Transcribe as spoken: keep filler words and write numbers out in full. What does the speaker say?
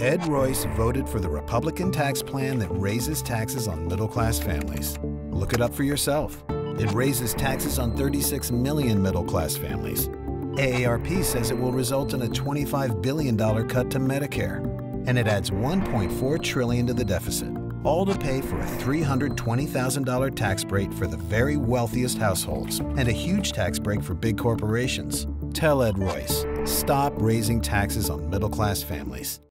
Ed Royce voted for the Republican tax plan that raises taxes on middle-class families. Look it up for yourself. It raises taxes on thirty-six million middle-class families. A A R P says it will result in a twenty-five billion dollar cut to Medicare, and it adds one point four trillion dollars to the deficit, all to pay for a three hundred twenty thousand dollar tax break for the very wealthiest households and a huge tax break for big corporations. Tell Ed Royce, stop raising taxes on middle-class families.